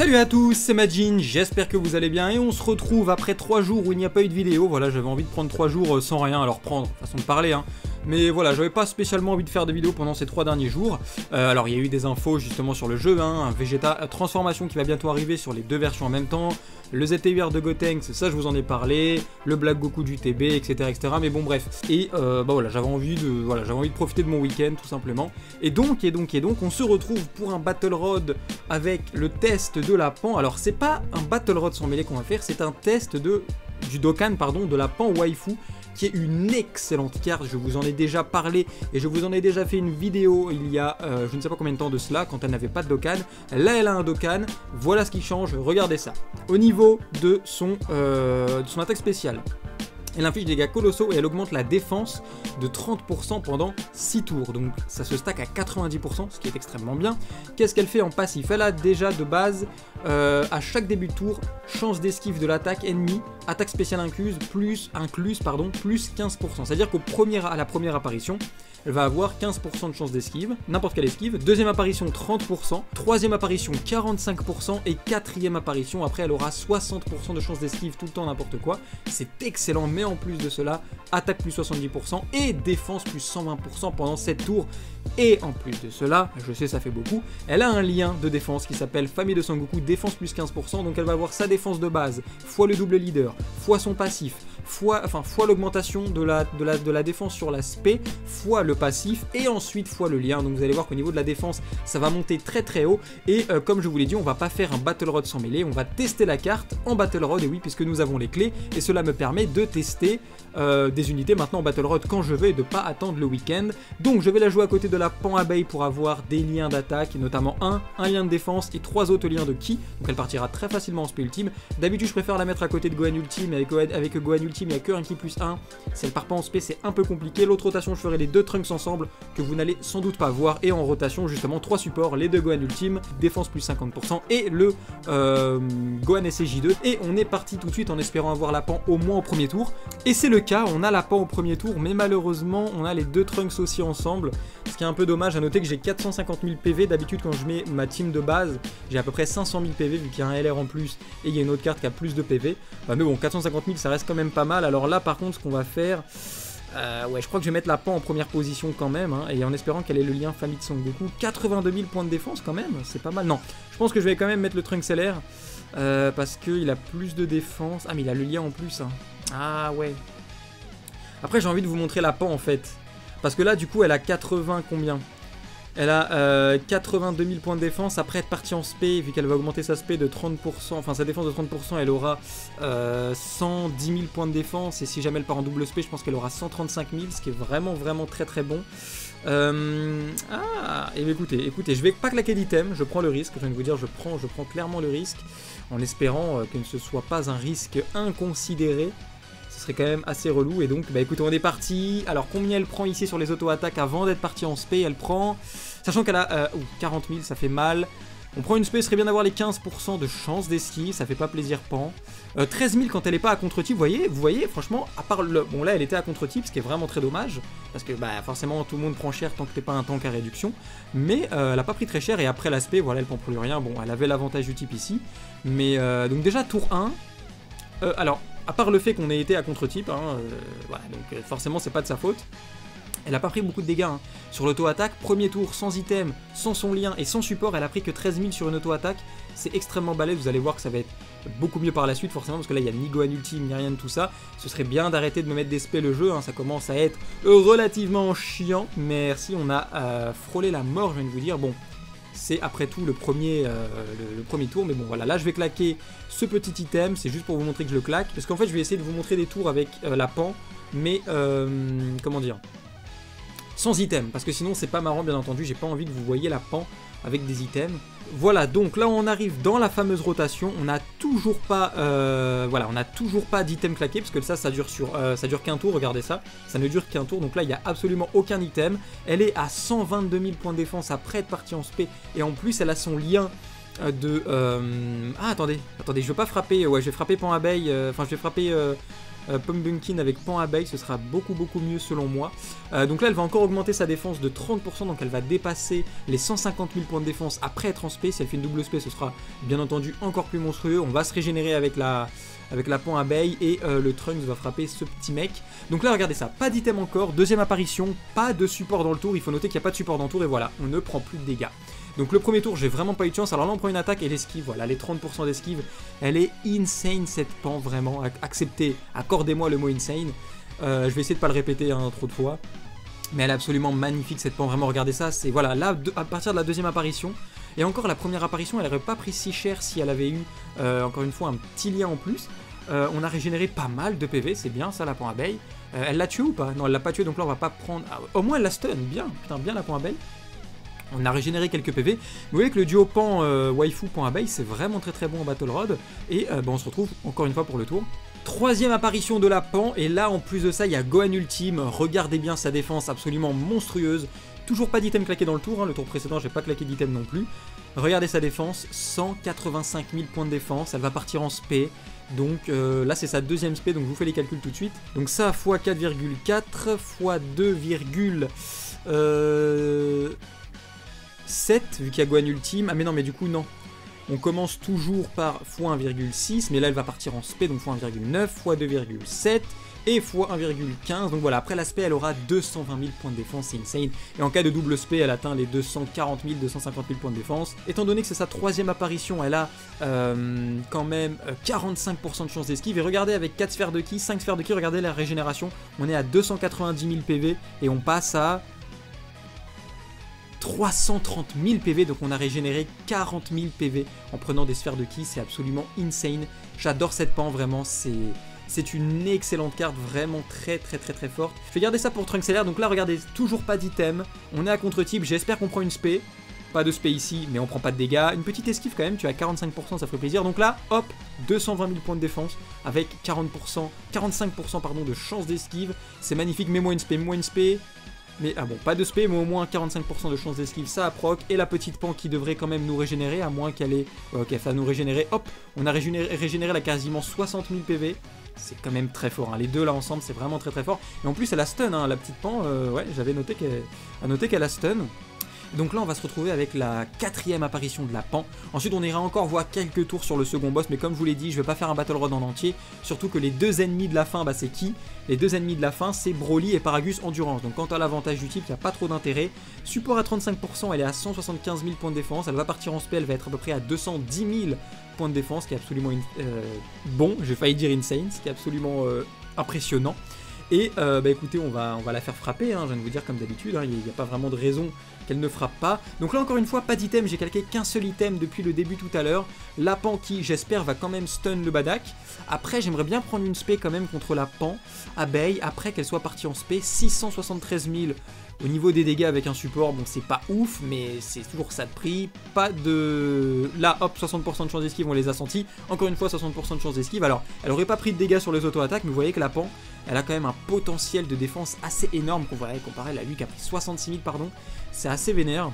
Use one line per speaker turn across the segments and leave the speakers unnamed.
Salut à tous, c'est Majin, j'espère que vous allez bien et on se retrouve après 3 jours où il n'y a pas eu de vidéo. Voilà, j'avais envie de prendre 3 jours sans rien, alors prendre, façon de parler hein. Mais voilà, j'avais pas spécialement envie de faire de vidéos pendant ces 3 derniers jours. Alors il y a eu des infos justement sur le jeu, hein, un Vegeta Transformation qui va bientôt arriver sur les deux versions en même temps. Le ZTUR de Gotenks, ça je vous en ai parlé, le Black Goku du TB, etc. Mais bon bref. Et bah voilà, j'avais envie de profiter de mon week-end tout simplement. Et donc, on se retrouve pour un Battle Road avec le test de la Pan. Alors c'est pas un Battle Road sans mêlée qu'on va faire, c'est un test du Dokkan, pardon, de la Pan Waifu, qui est une excellente carte. Je vous en ai déjà parlé et je vous en ai déjà fait une vidéo il y a je ne sais pas combien de temps de cela, quand elle n'avait pas de Dokkan. Là elle a un Dokkan, voilà ce qui change, regardez ça. Au niveau de son attaque spéciale, elle inflige des dégâts colossaux et elle augmente la défense de 30% pendant 6 tours. Donc ça se stack à 90%, ce qui est extrêmement bien. Qu'est-ce qu'elle fait en passif? Elle a déjà de base, à chaque début de tour, chance d'esquive de l'attaque ennemie, attaque spéciale incluse, plus 15%. C'est-à-dire à la première apparition, elle va avoir 15% de chance d'esquive, n'importe quelle esquive. Deuxième apparition, 30%. Troisième apparition, 45%. Et quatrième apparition, après, elle aura 60% de chance d'esquive tout le temps, n'importe quoi. C'est excellent, mais en plus de cela, attaque plus 70% et défense plus 120% pendant 7 tours. Et en plus de cela, je sais ça fait beaucoup, elle a un lien de défense qui s'appelle Famille de Sangoku, défense plus 15%. Donc elle va avoir sa défense de base, fois le double leader, fois son passif, fois l'augmentation de la défense sur l'aspect, fois le passif et ensuite fois le lien. Donc vous allez voir qu'au niveau de la défense ça va monter très très haut. Et comme je vous l'ai dit, on va pas faire un Battle Road sans mêlée, on va tester la carte en Battle Road. Et oui, puisque nous avons les clés, et cela me permet de tester des unités maintenant en Battle Road quand je veux et de pas attendre le week-end. Donc je vais la jouer à côté de la Pan Abeille pour avoir des liens d'attaque, notamment un lien de défense et 3 autres liens de ki. Donc elle partira très facilement en spé ultime. D'habitude je préfère la mettre à côté de Gohan Ultime, avec Gohan Ultime il n'y a que un ki plus 1. Si elle part pas en spé c'est un peu compliqué. L'autre rotation je ferai les deux Trunks ensemble que vous n'allez sans doute pas voir. Et en rotation justement 3 supports, les deux Gohan Ultime, défense plus 50% et le Gohan SCJ2. Et on est parti tout de suite en espérant avoir la Pan au moins au premier tour. Et c'est le cas, on a la Pan au premier tour, mais malheureusement on a les deux Trunks aussi ensemble. Ce qui est un peu dommage. À noter que j'ai 450 000 PV. D'habitude quand je mets ma team de base j'ai à peu près 500 000 PV vu qu'il y a un LR en plus et il y a une autre carte qui a plus de PV. Mais bon, 450 000 ça reste quand même pas mal. Alors là par contre ce qu'on va faire, ouais, je crois que je vais mettre la Pan en première position quand même, hein, et en espérant qu'elle ait le lien Famille de Sangoku. 82 000 points de défense quand même, c'est pas mal. Non, je pense que je vais quand même mettre le Trunks LR parce qu'il a plus de défense. Ah mais il a le lien en plus, hein. Ah ouais. Après j'ai envie de vous montrer la Pan en fait, parce que là du coup elle a 80 combien? Elle a 82 000 points de défense. Après être partie en spé, vu qu'elle va augmenter sa spé de 30%, enfin sa défense de 30%, elle aura 110 000 points de défense. Et si jamais elle part en double spé, je pense qu'elle aura 135 000, ce qui est vraiment très très bon. Et écoutez, je vais pas claquer d'item, je prends le risque. Je viens de vous dire, je prends clairement le risque, en espérant que ce ne soit pas un risque inconsidéré. Ce serait quand même assez relou. Et donc bah écoutez, on est parti. Alors combien elle prend ici sur les auto-attaques avant d'être partie en spé? Elle prend, sachant qu'elle a 40 000, ça fait mal. On prend une spé, ce serait bien d'avoir les 15% de chance d'esquive, ça fait pas plaisir Pan. 13 000 quand elle est pas à contre-type, vous voyez, franchement, à part le... Bon là elle était à contre-type, ce qui est vraiment très dommage, parce que bah forcément tout le monde prend cher tant que t'es pas un tank à réduction. Mais elle a pas pris très cher, et après l'aspect, voilà, elle prend plus rien. Bon, elle avait l'avantage du type ici. Mais donc déjà tour 1, alors... À part le fait qu'on ait été à contre-type, hein, voilà, donc forcément c'est pas de sa faute. Elle a pas pris beaucoup de dégâts hein. Sur l'auto-attaque, premier tour sans item, sans son lien et sans support, elle a pris que 13 000 sur une auto-attaque. C'est extrêmement balèze, vous allez voir que ça va être beaucoup mieux par la suite forcément, parce que là il n'y a ni Gohan Ultime, ni rien de tout ça. Ce serait bien d'arrêter de me mettre des spés le jeu, hein. Ça commence à être relativement chiant. Merci, on a frôlé la mort, je viens de vous dire. Bon, c'est après tout le premier tour, mais bon voilà, là je vais claquer ce petit item, c'est juste pour vous montrer que je le claque, parce qu'en fait je vais essayer de vous montrer des tours avec la Pan, mais comment dire, sans item, parce que sinon c'est pas marrant bien entendu, j'ai pas envie que vous voyez la Pan avec des items. Voilà, donc là on arrive dans la fameuse rotation, on n'a toujours pas voilà, on n'a toujours pas d'item claqué, parce que ça dure qu'un tour, regardez ça, ça ne dure qu'un tour, donc là il n'y a absolument aucun item. Elle est à 122 000 points de défense après être partie en spé, et en plus elle a son lien de... Ah attendez, je veux pas frapper, ouais je vais frapper Pan Abeille, enfin je vais frapper Pumpkin avec pan abeille, ce sera beaucoup mieux selon moi. Donc là elle va encore augmenter sa défense de 30%, donc elle va dépasser les 150 000 points de défense après être en spé. Si elle fait une double spé, ce sera bien entendu encore plus monstrueux. On va se régénérer avec la pan abeille et le Trunks va frapper ce petit mec. Donc là regardez ça, pas d'item encore, deuxième apparition, pas de support dans le tour, il faut noter qu'il n'y a pas de support dans le tour et voilà, on ne prend plus de dégâts. Donc le premier tour j'ai vraiment pas eu de chance, alors là on prend une attaque et l'esquive, voilà les 30% d'esquive, elle est insane cette pan vraiment, acceptez, accordez-moi le mot insane, je vais essayer de pas le répéter trop de fois. Mais elle est absolument magnifique cette pan, vraiment regardez ça, c'est voilà, là à partir de la deuxième apparition, et encore la première apparition elle aurait pas pris si cher si elle avait eu encore une fois un petit lien en plus. On a régénéré pas mal de PV, c'est bien ça la pan abeille. Elle l'a tué ou pas? Non elle l'a pas tué donc là on va pas prendre... Ah, au moins elle la stun, bien, putain bien la pan abeille. On a régénéré quelques PV. Vous voyez que le duo pan waifu pan abeille c'est vraiment très bon en battle rod. Et on se retrouve encore une fois pour le tour. Troisième apparition de la pan, et là en plus de ça il y a Gohan Ultime, regardez bien sa défense absolument monstrueuse. Toujours pas d'item claqué dans le tour, le tour précédent j'ai pas claqué d'item non plus. Regardez sa défense, 185 000 points de défense, elle va partir en spé. Donc là c'est sa deuxième spé, donc je vous fais les calculs tout de suite. Donc ça x 4,4 x 2,7 vu qu'il y a Gohan Ultime. Ah mais non mais du coup non. On commence toujours par x 1,6 mais là elle va partir en spé donc x 1,9 x 2,7 et x 1,15. Donc voilà, après l'aspect elle aura 220 000 points de défense, c'est insane. Et en cas de double spé elle atteint les 240 000, 250 000 points de défense. Étant donné que c'est sa troisième apparition, elle a quand même 45% de chance d'esquive. Et regardez avec 4 sphères de ki, 5 sphères de ki, regardez la régénération. On est à 290 000 PV et on passe à 330 000 PV, donc on a régénéré 40 000 PV en prenant des sphères de ki, c'est absolument insane. J'adore cette pan, vraiment, c'est une excellente carte, vraiment très forte. Je vais garder ça pour Trunks LR, donc là regardez, toujours pas d'item, on est à contre-type, j'espère qu'on prend une spé. Pas de spé ici, mais on prend pas de dégâts. Une petite esquive quand même, tu as 45%, ça ferait plaisir. Donc là, hop, 220 000 points de défense avec 45% pardon, de chance d'esquive. C'est magnifique, mets-moi une spé, Mais ah bon, pas de spé, mais au moins 45% de chance d'esquive, ça proc. Et la petite pan qui devrait quand même nous régénérer, à moins qu'elle ait... Ok, ça va nous régénérer. Hop, on a régénéré là quasiment 60 000 PV. C'est quand même très fort, hein. Les deux là ensemble, c'est vraiment très fort. Et en plus, elle a stun, hein, la petite pan. Ouais, j'avais noté qu'elle a stun. Donc là on va se retrouver avec la quatrième apparition de la pan. Ensuite on ira encore voir quelques tours sur le second boss, mais comme je vous l'ai dit, je vais pas faire un battle rod en entier. Surtout que les deux ennemis de la fin, bah c'est qui? Les deux ennemis de la fin, c'est Broly et Paragus Endurance. Donc quant à l'avantage du type, il n'y a pas trop d'intérêt. Support à 35%, elle est à 175 000 points de défense. Elle va partir en spé, elle va être à peu près à 210 000 points de défense, ce qui est absolument bon, j'ai failli dire insane, ce qui est absolument impressionnant. Et bah écoutez, on va la faire frapper, hein, je viens de vous dire comme d'habitude, hein, il n'y a pas vraiment de raison qu'elle ne frappe pas. Donc là encore une fois, pas d'item, j'ai calqué qu'un seul item depuis le début tout à l'heure. La pan qui, j'espère, va quand même stun le Badak. Après, j'aimerais bien prendre une spé quand même contre la pan abeille, après qu'elle soit partie en spé, 673 000 au niveau des dégâts avec un support. Bon, c'est pas ouf, mais c'est toujours ça de prix. Pas de... Là, hop, 60% de chance d'esquive, on les a sentis. Encore une fois, 60% de chance d'esquive. Alors, elle aurait pas pris de dégâts sur les auto-attaques, mais vous voyez que la pan, elle a quand même un potentiel de défense assez énorme comparé à lui qui a pris 66 000, pardon. C'est assez vénère.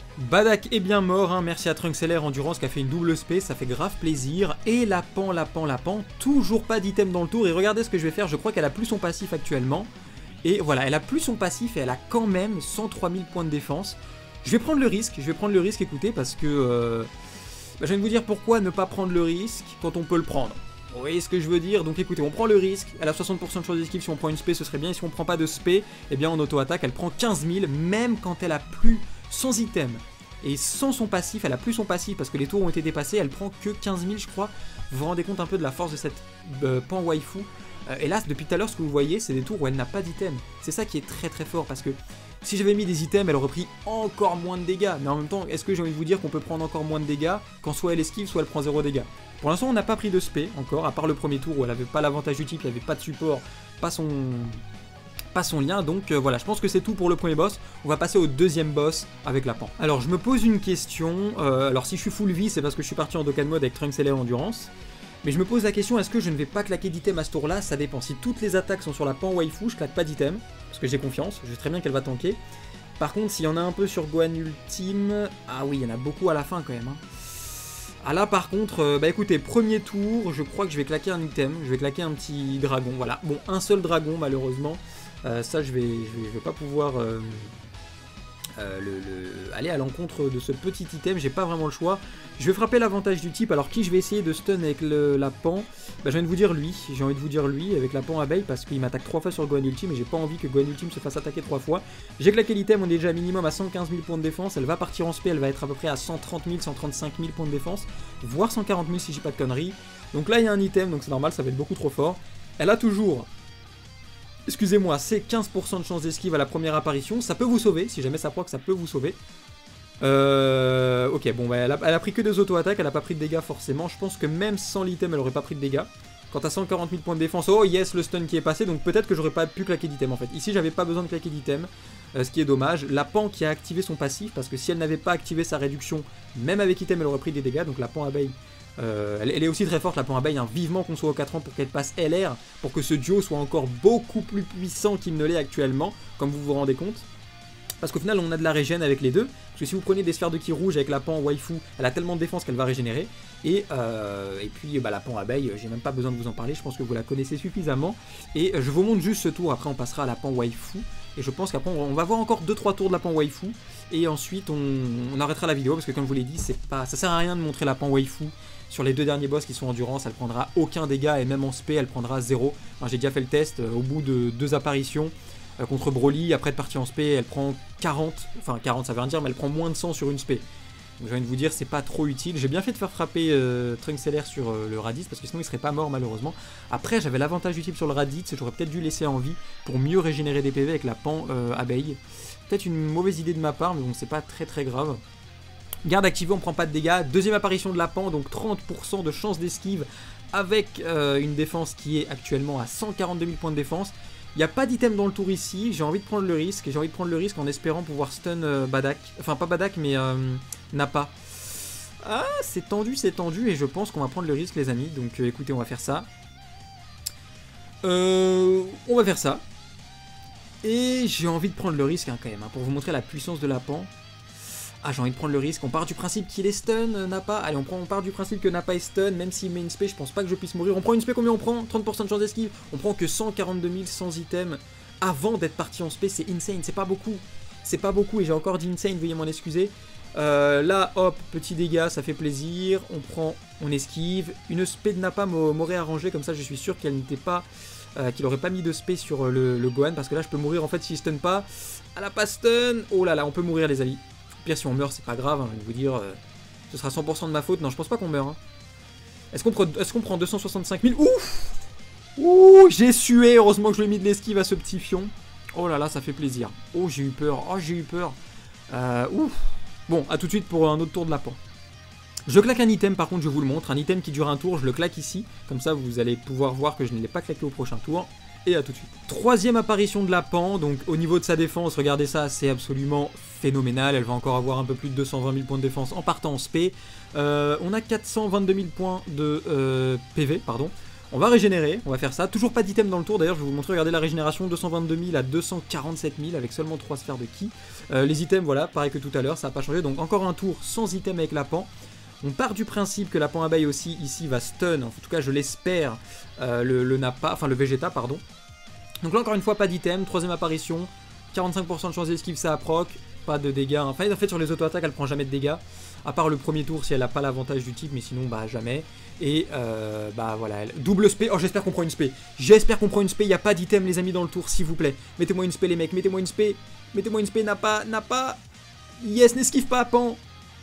Badak est bien mort, hein. Merci à Trunks LR Endurance qui a fait une double spé, ça fait grave plaisir. Et la pan, toujours pas d'item dans le tour. Et regardez ce que je vais faire, je crois qu'elle a plus son passif actuellement. Et voilà, elle a plus son passif et elle a quand même 103 000 points de défense. Je vais prendre le risque, écoutez, parce que... je viens de vous dire pourquoi ne pas prendre le risque quand on peut le prendre. Vous voyez ce que je veux dire? Donc écoutez, on prend le risque, elle a 60% de chance d'esquive, si on prend une spé ce serait bien, et si on prend pas de spé, eh bien en auto-attaque elle prend 15 000, même quand elle a plus sans item. Et sans son passif, elle a plus son passif parce que les tours ont été dépassés, elle prend que 15 000 je crois. Vous vous rendez compte un peu de la force de cette pan waifu. Et là, depuis tout à l'heure, ce que vous voyez, c'est des tours où elle n'a pas d'item. C'est ça qui est très fort, parce que si j'avais mis des items, elle aurait pris encore moins de dégâts. Mais en même temps, est-ce que j'ai envie de vous dire qu'on peut prendre encore moins de dégâts quand soit elle esquive, soit elle prend 0 dégâts? Pour l'instant, on n'a pas pris de spé encore, à part le premier tour où elle n'avait pas l'avantage du type, il n'y avait pas de support, pas son lien. Donc voilà, je pense que c'est tout pour le premier boss. On va passer au deuxième boss avec la pan. Alors, je me pose une question. Alors, si je suis full vie, c'est parce que je suis parti en Dokkan mode avec Trunks LR Endurance. Mais je me pose la question, est-ce que je ne vais pas claquer d'item à ce tour-là? Ça dépend. Si toutes les attaques sont sur la pan waifu, je claque pas d'item, parce que j'ai confiance, je sais très bien qu'elle va tanker. Par contre, s'il y en a un peu sur Gohan Ultime... Ah oui, il y en a beaucoup à la fin quand même. Hein. Ah là par contre, bah écoutez, premier tour, je crois que je vais claquer un item, je vais claquer un petit dragon, voilà. Bon, un seul dragon malheureusement, ça je vais pas pouvoir aller à l'encontre de ce petit item, j'ai pas vraiment le choix. Je vais frapper l'avantage du type, alors qui je vais essayer de stun avec la pan, bah j'ai envie de vous dire lui, avec la pan abeille, parce qu'il m'attaque 3 fois sur Gohan Ultime, et j'ai pas envie que Gohan Ultime se fasse attaquer 3 fois. J'ai claqué l'item, on est déjà minimum à 115 000 points de défense, elle va partir en spé, elle va être à peu près à 130 000, 135 000 points de défense, voire 140 000 si j'ai pas de conneries. Donc là il y a un item, donc c'est normal, ça va être beaucoup trop fort. Elle a toujours... Excusez-moi, c'est 15% de chance d'esquive à la première apparition, ça peut vous sauver, si jamais ça proc, ça peut vous sauver. Ok, bon, bah, elle a pris que des auto-attaques, elle a pas pris de dégâts forcément, je pense que même sans l'item, elle aurait pas pris de dégâts. Quant à 140 000 points de défense, oh yes, le stun qui est passé, donc peut-être que j'aurais pas pu claquer d'item en fait. Ici, j'avais pas besoin de claquer d'item, ce qui est dommage. La pan qui a activé son passif, parce que si elle n'avait pas activé sa réduction, même avec item, elle aurait pris des dégâts, donc la pan abeille... elle est aussi très forte la pan abeille, hein. Vivement qu'on soit au 4 ans pour qu'elle passe LR, pour que ce duo soit encore beaucoup plus puissant qu'il ne l'est actuellement, comme vous vous rendez compte. Parce qu'au final on a de la régène avec les deux, parce que si vous prenez des sphères de ki rouge avec la pan waifu, elle a tellement de défense qu'elle va régénérer, et puis bah, la pan abeille, j'ai même pas besoin de vous en parler, je pense que vous la connaissez suffisamment, et je vous montre juste ce tour, après on passera à la pan waifu, et je pense qu'après on va voir encore 2-3 tours de la pan waifu, et ensuite on arrêtera la vidéo, parce que comme je vous l'ai dit, ça sert à rien de montrer la pan waifu. Sur les deux derniers boss qui sont endurance, elle prendra aucun dégât et même en spé, elle prendra 0. Enfin, j'ai déjà fait le test, au bout de 2 apparitions contre Broly, après de partie en spé, elle prend 40, enfin 40 ça veut rien dire, mais elle prend moins de 100 sur une spé. Donc j'ai envie de vous dire, c'est pas trop utile. J'ai bien fait de faire frapper Trunks LR sur le Raditz, parce que sinon il serait pas mort malheureusement. Après j'avais l'avantage du type sur le Raditz, j'aurais peut-être dû laisser en vie pour mieux régénérer des PV avec la pan abeille. Peut-être une mauvaise idée de ma part, mais bon c'est pas très grave. Garde activée, on prend pas de dégâts. Deuxième apparition de la pan, donc 30% de chance d'esquive avec une défense qui est actuellement à 142 000 points de défense. Il n'y a pas d'item dans le tour ici, j'ai envie de prendre le risque. Et j'ai envie de prendre le risque en espérant pouvoir stun Badak. Enfin pas Badak mais Nappa. Ah c'est tendu et je pense qu'on va prendre le risque les amis. Donc écoutez on va faire ça. On va faire ça. Et j'ai envie de prendre le risque hein, quand même, hein, pour vous montrer la puissance de la pan. Ah j'ai envie de prendre le risque, on part du principe qu'il est stun, Nappa. Allez on part du principe que Nappa est stun, même s'il met une spé, je pense pas que je puisse mourir. On prend une spé, combien on prend? 30% de chance d'esquive. On prend que 142 000 sans item avant d'être parti en spé, c'est insane, c'est pas beaucoup. C'est pas beaucoup et j'ai encore dit insane, veuillez m'en excuser. Là hop, petit dégât, ça fait plaisir, on esquive. Une spé de Nappa m'aurait arrangé, comme ça je suis sûr qu'elle n'était pas... qu'il aurait pas mis de spé sur le Gohan, parce que là je peux mourir en fait s'il stun pas. Elle a pas stun, oh là là, on peut mourir les amis. Pire si on meurt c'est pas grave, hein, je vais vous dire, ce sera 100% de ma faute, non je pense pas qu'on meurt. Hein. Est-ce qu'on prend 265 000? Ouf. Ouh, j'ai sué, heureusement que je lui ai mis de l'esquive à ce petit fion. Oh là là, ça fait plaisir. Oh j'ai eu peur, ouf. Bon, à tout de suite pour un autre tour de la pan. Je claque un item par contre, je vous le montre, un item qui dure un tour, je le claque ici, comme ça vous allez pouvoir voir que je ne l'ai pas claqué au prochain tour. Et à tout de suite. Troisième apparition de la pan, donc au niveau de sa défense, regardez ça, c'est absolument phénoménal. Elle va encore avoir un peu plus de 220 000 points de défense en partant en spé. On a 422 000 points de PV, pardon. On va régénérer, on va faire ça. Toujours pas d'item dans le tour, d'ailleurs je vais vous montrer, regardez la régénération, 222 000 à 247 000 avec seulement 3 sphères de ki. Les items, voilà, pareil que tout à l'heure, ça n'a pas changé. Donc encore un tour sans item avec la pan. On part du principe que la pan abeille aussi ici va stun, en tout cas je l'espère, le Nappa, enfin le Vegeta pardon. Donc là encore une fois pas d'item, troisième apparition, 45% de chance d'esquive ça a proc, pas de dégâts, enfin en fait sur les auto-attaques elle prend jamais de dégâts, à part le premier tour si elle a pas l'avantage du type mais sinon bah jamais. Et bah voilà, double spé, oh j'espère qu'on prend une spé, il n'y a pas d'item les amis dans le tour s'il vous plaît. Mettez-moi une spé les mecs, mettez-moi une spé, Nappa, yes n'esquive pas pan.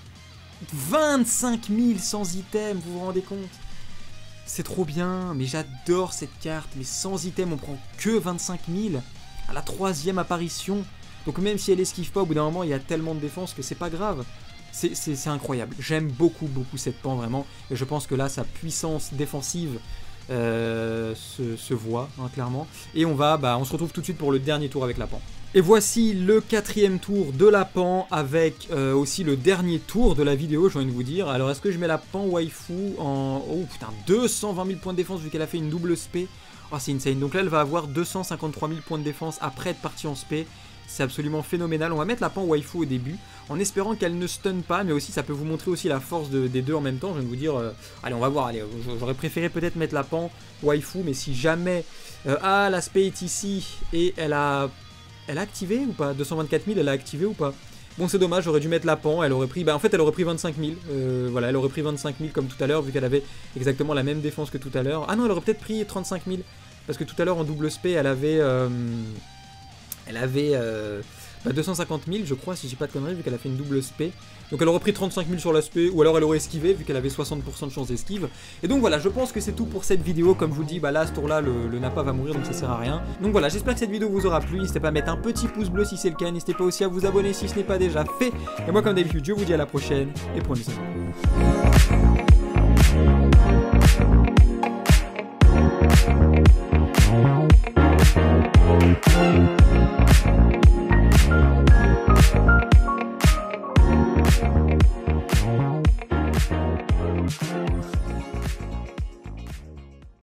25 000 sans item, vous vous rendez compte? C'est trop bien, mais j'adore cette carte, mais sans item on prend que 25 000 à la troisième apparition. Donc même si elle esquive pas, au bout d'un moment il y a tellement de défense que c'est pas grave. C'est incroyable, j'aime beaucoup cette pan vraiment, et je pense que là sa puissance défensive se voit hein, clairement. Et on se retrouve tout de suite pour le dernier tour avec la pan. Et voici le quatrième tour de la pan avec aussi le dernier tour de la vidéo, j'ai envie de vous dire. Alors est-ce que je mets la pan waifu en... Oh putain, 220 000 points de défense vu qu'elle a fait une double spé. Oh c'est insane, donc là elle va avoir 253 000 points de défense après être partie en spé. c'est absolument phénoménal. On va mettre la Pan waifu au début, en espérant qu'elle ne stun pas, mais aussi ça peut vous montrer aussi la force des deux en même temps. Je viens de vous dire, allez on va voir, allez, j'aurais préféré peut-être mettre la Pan waifu, mais si jamais, l'aspect est ici, et elle a activé ou pas, 224 000, elle a activé ou pas? Bon, c'est dommage, j'aurais dû mettre la Pan, elle aurait pris, en fait elle aurait pris 25 000, voilà, elle aurait pris 25 000 comme tout à l'heure, vu qu'elle avait exactement la même défense que tout à l'heure. Ah non, elle aurait peut-être pris 35 000, parce que tout à l'heure en double spé, elle avait 250 000, je crois, si j'ai pas de conneries, vu qu'elle a fait une double spé. Donc elle aurait pris 35 000 sur l'aspect, ou alors elle aurait esquivé, vu qu'elle avait 60% de chance d'esquive. Et donc voilà, je pense que c'est tout pour cette vidéo. Comme je vous le dis, là, à ce tour-là, le Nappa va mourir, donc ça sert à rien. Donc voilà, j'espère que cette vidéo vous aura plu. N'hésitez pas à mettre un petit pouce bleu si c'est le cas. N'hésitez pas aussi à vous abonner si ce n'est pas déjà fait. Et moi, comme d'habitude, je vous dis à la prochaine, et prenez soin de vous.